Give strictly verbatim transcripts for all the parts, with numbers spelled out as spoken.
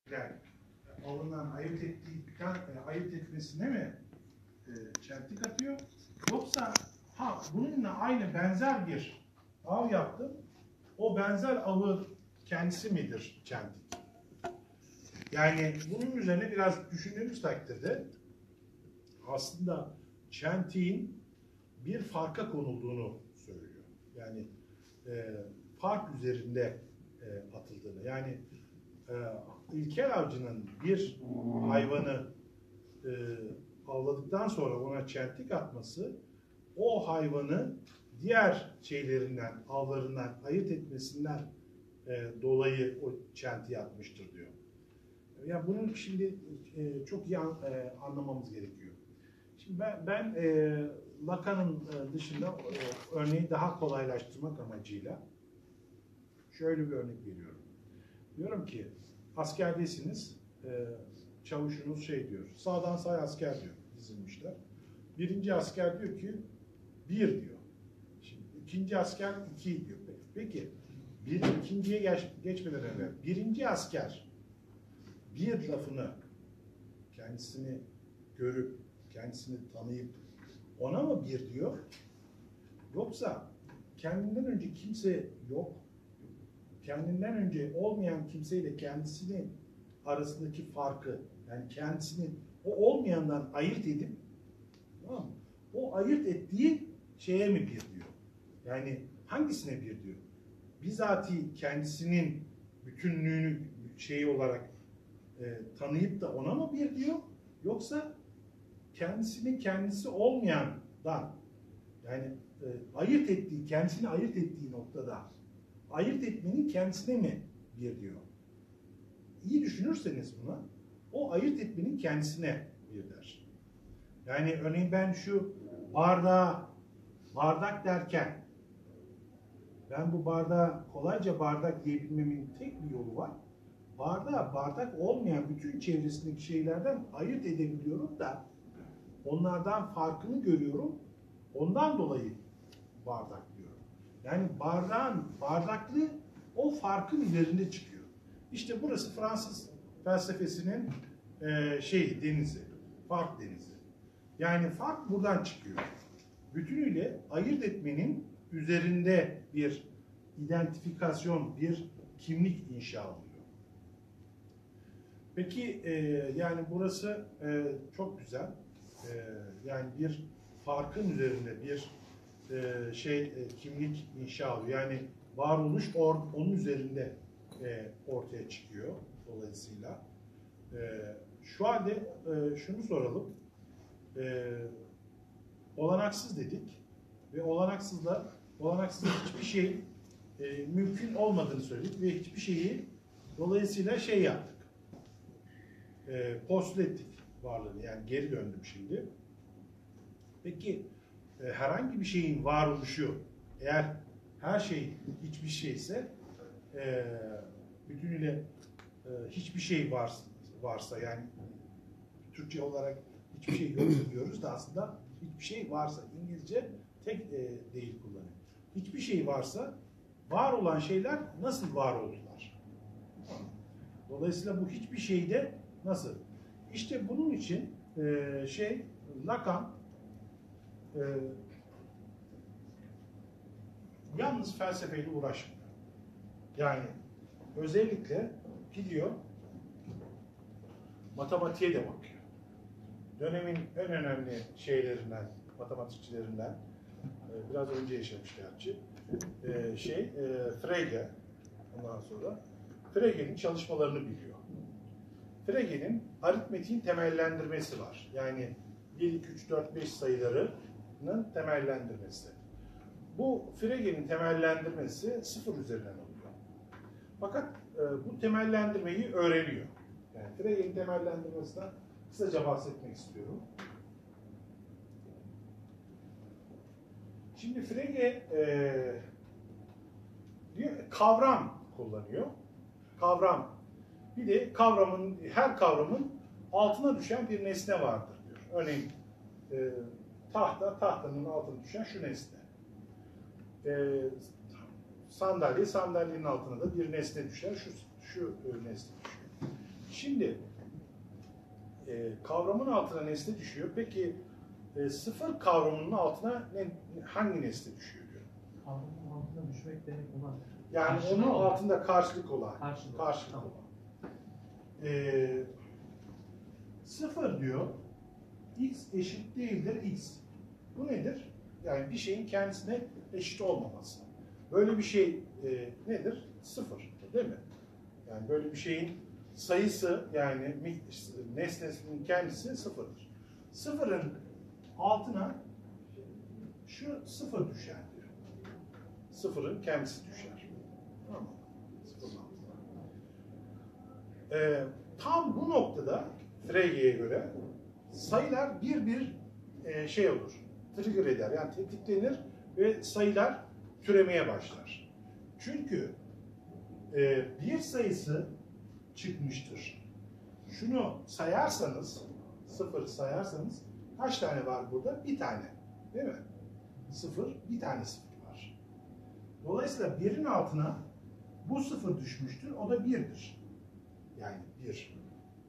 Yani avından ayırt ettikten ayırt etmesine mi e, çentik atıyor? Yoksa ha bununla aynı benzer bir av yaptım. O benzer avı kendisi midir çentik? Yani bunun üzerine biraz düşündüğümüz takdirde aslında çentiğin bir farka konulduğunu söylüyor. Yani e, fark üzerinde e, atıldığını. Yani e, ilkel avcının bir hayvanı e, avladıktan sonra ona çentik atması o hayvanı diğer şeylerinden, avlarından ayırt etmesinden e, dolayı o çentiği atmıştır diyor. Yani bunun şimdi e, çok iyi an, e, anlamamız gerekiyor. Şimdi ben, ben e, Lacan'ın e, dışında e, örneği daha kolaylaştırmak amacıyla şöyle bir örnek veriyorum. Diyorum ki askerdesiniz, e, çavuşunuz şey diyor, sağdan sağa asker diyor, dizilmişler. Birinci asker diyor ki bir diyor. Şimdi ikinci asker iki diyor. Peki bir ikinciye geç, geçmeden evvel birinci asker bir lafını kendisini görüp kendisini tanıyıp ona mı bir diyor? Yoksa kendinden önce kimse yok. Kendinden önce olmayan kimseyle kendisinin arasındaki farkı, yani kendisini o olmayandan ayırt edip, tamam mı? O ayırt ettiği şeye mi bir diyor? Yani hangisine bir diyor? Bizatihi kendisinin bütünlüğünü şeyi olarak e, tanıyıp da ona mı bir diyor? Yoksa kendisinin kendisi olmayandan, yani e, ayırt ettiği, kendisini ayırt ettiği noktada ayırt etmenin kendisine mi bir diyor? İyi düşünürseniz buna, o ayırt etmenin kendisine bir der. Yani örneğin ben şu bardağa bardak derken ben bu bardağa kolayca bardak diyebilmemin tek bir yolu var. Bardağa bardak olmayan bütün çevresindeki şeylerden ayırt edebiliyorum da onlardan farkını görüyorum. Ondan dolayı bardak diyorum. Yani bardağın bardaklığı o farkın üzerinde çıkıyor. İşte burası Fransız felsefesinin e, şey denizi, fark denizi. Yani fark buradan çıkıyor. Bütünüyle ayırt etmenin üzerinde bir identifikasyon, bir kimlik inşa oluyor. Peki e, yani burası e, çok güzel. E, yani bir farkın üzerinde bir e, şey e, kimlik inşa oluyor. Yani varoluş or, onun üzerinde e, ortaya çıkıyor dolayısıyla. E, şu halde e, şunu soralım. E, olanaksız dedik ve olanaksızla olanaksızla hiçbir şey e, mümkün olmadığını söyledik ve hiçbir şeyi dolayısıyla şey yaptık. E, postül ettik varlığını. Yani geri döndüm şimdi. Peki e, herhangi bir şeyin varoluşu eğer her şey hiçbir şeyse e, bütünüyle e, hiçbir şey varsa, varsa yani Türkçe olarak hiçbir şey yoksa diyoruz da aslında hiçbir şey varsa İngilizce tek e, değil kullanıyor. Hiçbir şey varsa var olan şeyler nasıl var oldular? Dolayısıyla bu hiçbir şeyde nasıl? İşte bunun için e, şey Lacan e, yalnız felsefeyle uğraşmıyor. Yani özellikle gidiyor matematiğe de bakıyor. Dönemin en önemli şeylerinden, matematikçilerinden e, biraz önce yaşamış gerçi e, şey e, Frege, ondan sonra Frege'nin çalışmalarını biliyor. Frege'nin aritmetiğin temellendirmesi var. Yani bir, iki, üç, dört, beş sayılarının temellendirmesi. Bu Frege'nin temellendirmesi sıfır üzerinden oluyor. Fakat e, bu temellendirmeyi öğreniyor. Yani Frege'nin temellendirmesinden kısaca bahsetmek istiyorum. Şimdi Frege e, diyor, kavram kullanıyor. Kavram. Bir de kavramın, her kavramın altına düşen bir nesne vardır diyor. Örneğin e, tahta, tahtanın altına düşen şu nesne. E, sandalye, sandalyenin altına da bir nesne düşer. Şu, şu e, nesne düşüyor. Şimdi e, kavramın altına nesne düşüyor. Peki e, sıfır kavramının altına ne, hangi nesne düşüyor diyor. Kavramın altına düşmek demek olan. Yani Karşılığı onun olan. altında karşılık olan. Karşılık. Karşılık Tamam. olan. E, sıfır diyor. X eşit değildir X. Bu nedir? Yani bir şeyin kendisine eşit olmaması. Böyle bir şey e, nedir? Sıfır. Değil mi? Yani böyle bir şeyin sayısı, yani nesnesinin kendisi sıfırdır. Sıfırın altına şu sıfır düşer diyor. Sıfırın kendisi düşer. Tamam mı? Sıfırın altına. Ee, tam bu noktada Frege'ye göre sayılar bir bir e, şey olur. Trigger eder. Yani tetiklenir ve sayılar türemeye başlar. Çünkü e, bir sayısı çıkmıştır. Şunu sayarsanız, sıfır sayarsanız kaç tane var burada? Bir tane. Değil mi? Sıfır, bir tane sıfır var. Dolayısıyla birin altına bu sıfır düşmüştür. O da birdir. Yani bir.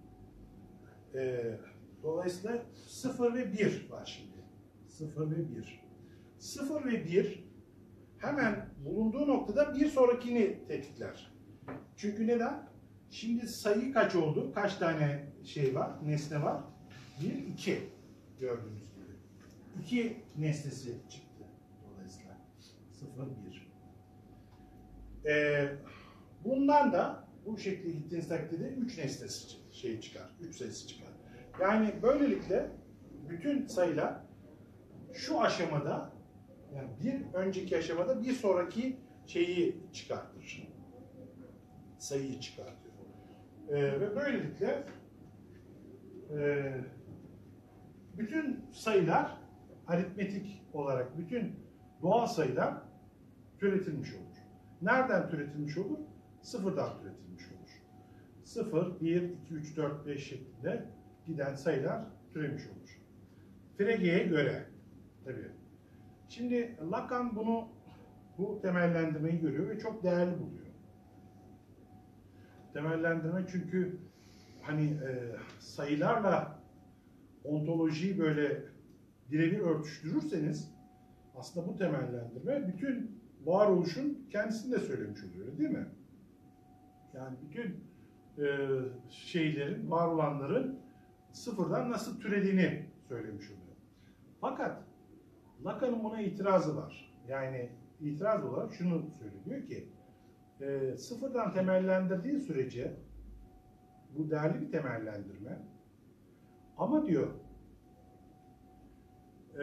Ee, dolayısıyla sıfır ve bir var şimdi. sıfır ve bir. sıfır ve bir hemen bulunduğu noktada bir sonrakini tetikler. Çünkü neden? Şimdi sayı kaç oldu? Kaç tane şey var? Nesne var? bir, iki. Gördüğünüz gibi. iki nesnesi çıktı. Dolayısıyla sıfır, bir. Ee, bundan da bu şekilde gittiğiniz takdirde üç nesnesi şey çıkar. üç sayısı çıkar. Yani böylelikle bütün sayılar şu aşamada, yani bir önceki aşamada bir sonraki şeyi çıkartır. Sayıyı çıkartıyor. Ee, ve böylelikle e, bütün sayılar aritmetik olarak, bütün doğal sayılar türetilmiş olur. Nereden türetilmiş olur? Sıfırdan türetilmiş olur. sıfır, bir, iki, üç, dört, beş şeklinde giden sayılar türemiş olur. Frege'ye göre tabii. Şimdi Lacan bunu, bu temellendirmeyi görüyor ve çok değerli buluyor. Temellendirme çünkü hani e, sayılarla ontolojiyi böyle birebir örtüştürürseniz aslında bu temellendirme bütün varoluşun kendisini de söylemiş oluyor, değil mi? Yani bütün e, şeylerin, var olanların sıfırdan nasıl türediğini söylemiş oluyor. Fakat Lacan'ın buna itirazı var. Yani itiraz olarak şunu söylüyor. Diyor ki e, sıfırdan temellendirdiği sürece bu değerli bir temellendirme ama diyor e,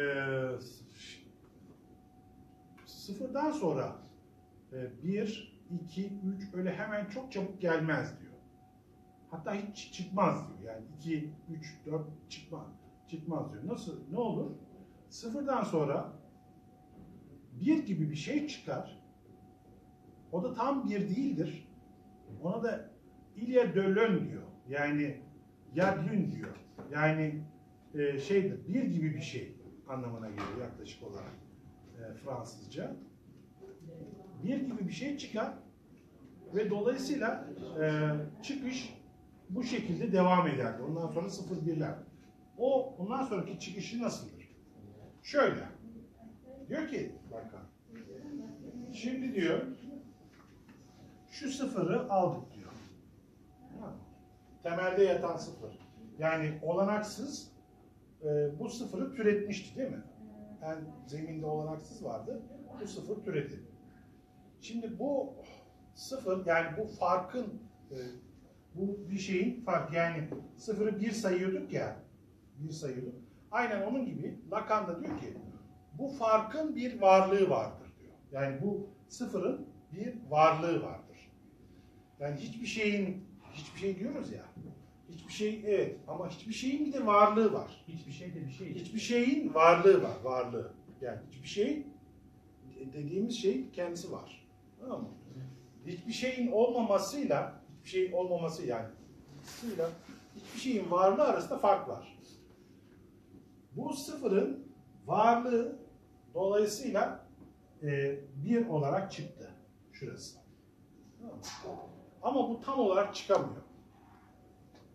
sıfırdan sonra e, bir, iki, üç öyle hemen çok çabuk gelmez diyor. Hatta hiç çıkmaz diyor. Yani iki, üç, dört çıkmaz, çıkmaz diyor. Nasıl? Ne olur? Sıfırdan sonra bir gibi bir şey çıkar. O da tam bir değildir. Ona da ilya dölön diyor. Yani yadlün diyor. Yani e, şeydir, bir gibi bir şey anlamına geliyor yaklaşık olarak e, Fransızca. Bir gibi bir şey çıkar ve dolayısıyla e, çıkış bu şekilde devam ederdi. Ondan sonra sıfır birler. O ondan sonraki çıkışı nasıldır? Şöyle. Diyor ki bakın. Şimdi diyor şu sıfırı aldık diyor. Temelde yatan sıfır. Yani olanaksız e, bu sıfırı türetmişti değil mi? Yani zeminde olanaksız vardı. Bu sıfır türedi. Şimdi bu sıfır, yani bu farkın e, bu bir şeyin fark, yani sıfırı bir sayıyorduk ya, bir sayıyorduk. Aynen onun gibi Lacan da diyor ki bu farkın bir varlığı vardır diyor. Yani bu sıfırın bir varlığı vardır. Yani hiçbir şeyin, hiçbir şey diyoruz ya, hiçbir şey evet ama hiçbir şeyin bir de varlığı var. Hiçbir şey de bir şey. Hiçbir şeyin varlığı var, varlığı. Yani hiçbir şey dediğimiz şey kendisi var. Tamam mı? Hiçbir şeyin olmamasıyla, hiçbir şeyin olmaması yani sıyla hiçbir şeyin varlığı arasında fark var. Bu sıfırın varlığı dolayısıyla e, bir olarak çıktı. Şurası. Tamam mı? Ama bu tam olarak çıkamıyor.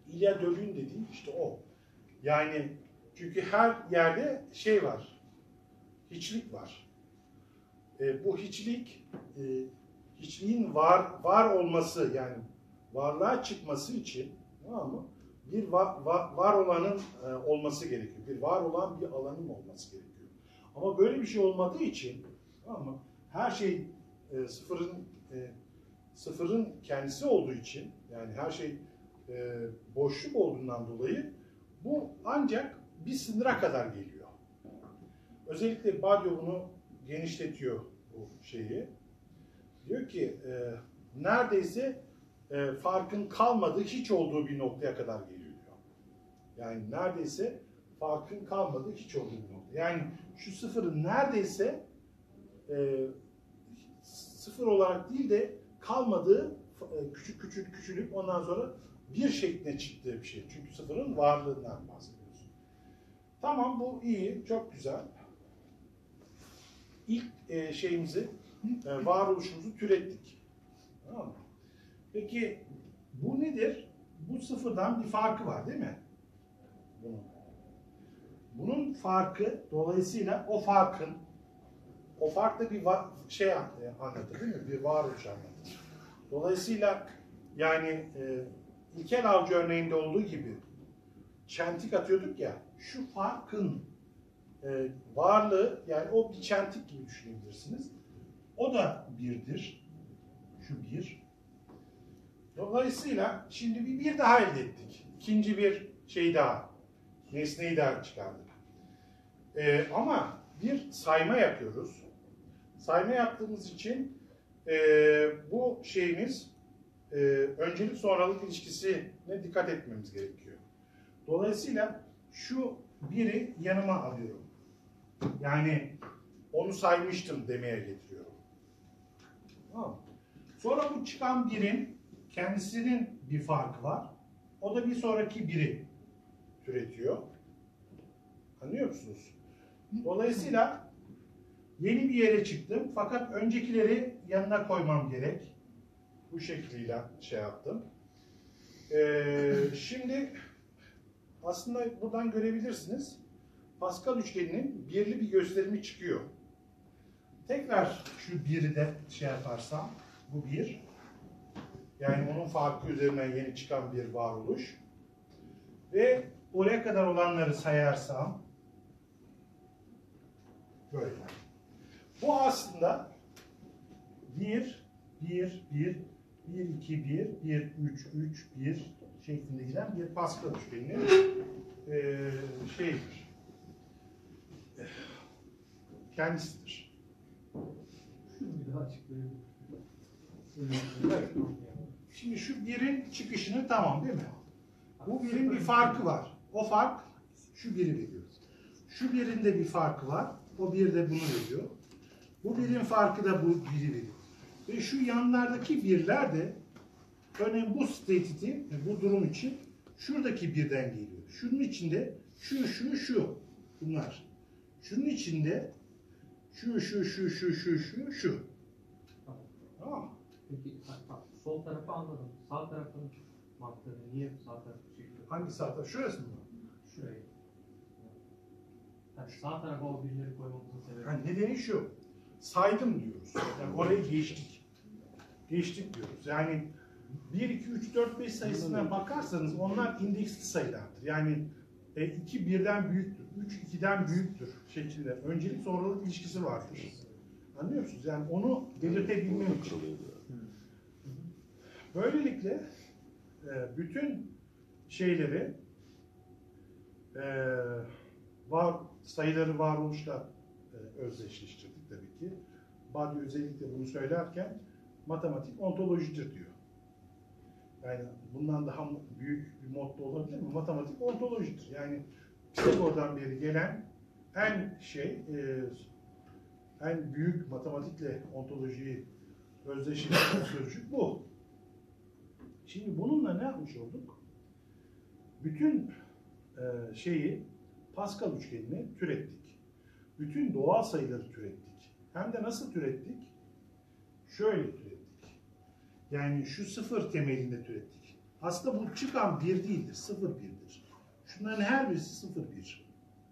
İlyad Dölü'nün dediği işte o. Yani çünkü her yerde şey var, hiçlik var. E, bu hiçlik, e, hiçliğin var var olması yani varlığa çıkması için, tamam mı? Bir var, var, var olanın e, olması gerekiyor. Bir var olan bir alanın olması gerekiyor. Ama böyle bir şey olmadığı için, tamam mı? Her şey e, sıfırın e, sıfırın kendisi olduğu için, yani her şey e, boşluk olduğundan dolayı bu ancak bir sınıra kadar geliyor. Özellikle Badiou bunu genişletiyor bu şeyi. Diyor ki e, neredeyse e, farkın kalmadığı, hiç olduğu bir noktaya kadar geliyor diyor. Yani neredeyse farkın kalmadığı, hiç olduğu bir nokta. Yani şu sıfırın neredeyse e, sıfır olarak değil de kalmadığı, e, küçük küçük küçülüp ondan sonra bir şekline çıktığı bir şey. Çünkü sıfırın varlığından bahsediyoruz. Tamam, bu iyi, çok güzel. İlk e, şeyimizi, e, varoluşumuzu türettik. Tamam mı? Peki bu nedir? Bu sıfırdan bir farkı var değil mi? Bunun. Bunun farkı, dolayısıyla o farkın, o fark da bir var, şey anlatır değil mi? Bir varoluş anlatır. Dolayısıyla yani e, İlkel Avcı örneğinde olduğu gibi çentik atıyorduk ya, şu farkın e, varlığı, yani o bir çentik gibi düşünebilirsiniz. O da birdir. Şu bir. Dolayısıyla şimdi bir, bir daha elde ettik. İkinci bir şey daha. Nesneyi daha çıkardık. E, ama bir sayma yapıyoruz. Sayma yaptığımız için e, bu şeyimiz e, öncelik sonralık ilişkisine dikkat etmemiz gerekiyor. Dolayısıyla şu biri yanıma alıyorum. Yani onu saymıştım demeye getiriyorum. Tamam. Sonra bu çıkan birin kendisinin bir farkı var. O da bir sonraki biri türetiyor. Anlıyor musunuz? Dolayısıyla yeni bir yere çıktım. Fakat öncekileri yanına koymam gerek. Bu şekliyle şey yaptım. Ee, şimdi aslında buradan görebilirsiniz. Pascal üçgeninin birli bir gösterimi çıkıyor. Tekrar şu biri de şey yaparsam, bu bir. Yani onun farkı üzerinden yeni çıkan bir varoluş. Ve oraya kadar olanları sayarsam, böyle. Bu aslında bir, bir, bir, bir, iki, bir, bir, üç, üç, bir şeklinde giden bir Pascal üçgeninin e, şeyidir. Kendisidir. Bir daha açıklayayım. Evet. Şimdi şu birin çıkışını tamam değil mi? Bu birin bir farkı var. O fark şu biri veriyor. Şu birin de bir farkı var. O bir de bunu veriyor. Bu birin farkı da bu biri veriyor. Ve şu yanlardaki birler de örneğin bu statiti, bu durum için şuradaki birden geliyor. Şunun içinde şu, şu, şu. Bunlar. Şunun içinde şu, şu, şu, şu, şu, şu, şu. Tamam. Tamam mı? Peki bak, sol tarafı anladım. Sağ tarafın mantığını niye sağ tarafı çekiyor? Hangi sağ taraf? Şurası mı? Şurayı. Yani sağ tarafa o birileri koymamızın sebebi. Yani nedeni şu. Saydım diyoruz. Yani orayı geçtik. Geçtik diyoruz. Yani bir, iki, üç, dört, beş sayısına bakarsanız onlar indeksli sayılardır. Yani e, iki birden büyüktür. üç ikiden büyüktür şeklinde. Öncelik sonralık ilişkisi vardır. Anlıyor musunuz? Yani onu belirtebilmem için. Böylelikle e, bütün şeyleri e, var sayıları varoluşla e, özdeşleştirdik tabii ki. Badiou özellikle bunu söylerken matematik ontolojidir diyor. Yani bundan daha büyük bir modda olabilir mi? Matematik ontolojidir. Yani Pisagor'dan beri gelen en şey, e, en büyük matematikle ontolojiyi özdeşleştiren sözcük bu. Şimdi bununla ne yapmış olduk? Bütün e, şeyi Pascal üçgenini türettik. Bütün doğal sayıları türettik. Hem de nasıl türettik? Şöyle türettik. Yani şu sıfır temelinde türettik. Aslında bu çıkan bir değildir, sıfır birdir. Şunların her birisi sıfır bir.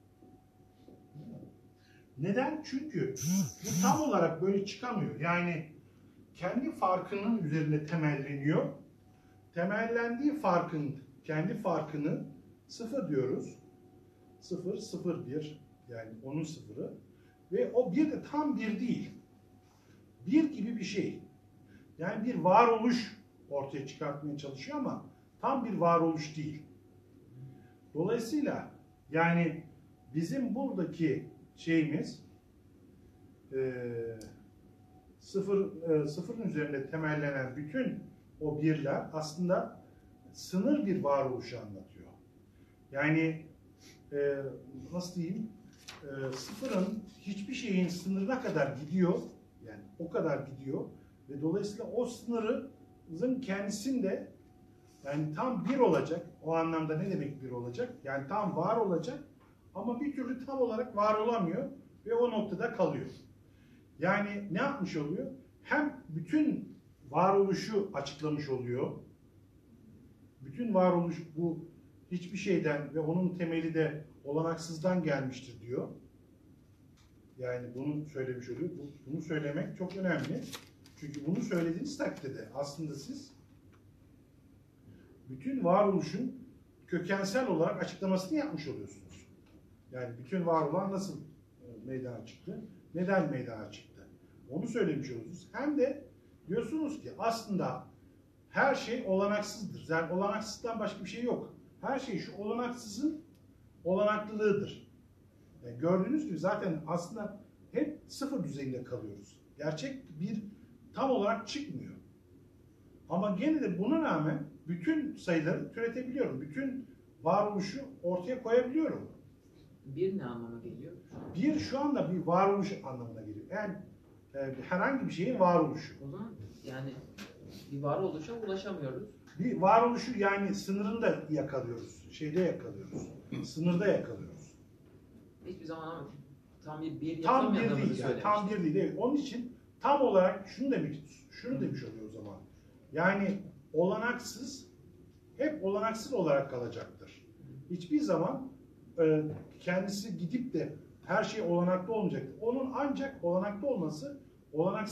Neden? Çünkü bu tam olarak böyle çıkamıyor. Yani kendi farkının üzerine temelleniyor. Temellendiği farkın, kendi farkını sıfır diyoruz. Sıfır, sıfır, bir. Yani onun sıfırı. Ve o bir de tam bir değil. Bir gibi bir şey. Yani bir varoluş ortaya çıkartmaya çalışıyor ama tam bir varoluş değil. Dolayısıyla yani bizim buradaki şeyimiz e, sıfır, e, sıfırın üzerinde temellenen bütün o birler aslında sınır bir varoluşu anlatıyor. Yani e, nasıl diyeyim, e, sıfırın hiçbir şeyin sınırına kadar gidiyor, yani o kadar gidiyor ve dolayısıyla o sınırın kendisinde yani tam bir olacak. O anlamda ne demek bir olacak? Yani tam var olacak ama bir türlü tam olarak var olamıyor ve o noktada kalıyor. Yani ne yapmış oluyor? Hem bütün varoluşu açıklamış oluyor. Bütün varoluş bu hiçbir şeyden ve onun temeli de olanaksızdan gelmiştir diyor. Yani bunu söylemiş oluyor. Bunu söylemek çok önemli. Çünkü bunu söylediğiniz takdirde aslında siz bütün varoluşun kökensel olarak açıklamasını yapmış oluyorsunuz. Yani bütün var olan nasıl meydana çıktı, neden meydana çıktı, onu söylemiş oluyorsunuz. Hem de diyorsunuz ki aslında her şey olanaksızdır. Yani olanaksızdan başka bir şey yok. Her şey şu olanaksızın olanaklılığıdır. Yani gördüğünüz gibi zaten aslında hep sıfır düzeyinde kalıyoruz. Gerçek bir tam olarak çıkmıyor. Ama gene de buna rağmen bütün sayıları türetebiliyorum. Bütün varoluşu ortaya koyabiliyorum. Bir ne anlama geliyor? Bir şu anda bir varoluş anlamına geliyor. Yani e, herhangi bir şeyin varoluşu. O zaman yani bir varoluşa ulaşamıyoruz. Bir varoluşu yani sınırında yakalıyoruz. Şeyde yakalıyoruz. Sınırda yakalıyoruz. Hiçbir zaman ama tam bir bir Tam bir yapamayadığımızı değil yani. söylemiştik. Tam bir değil. Evet. Onun için tam olarak şunu demek, şunu demiş oluyor o zaman. Yani olanaksız hep olanaksız olarak kalacaktır. Hiçbir zaman e, kendisi gidip de her şey olanaklı olmayacaktır. Onun ancak olanaklı olması olanaksız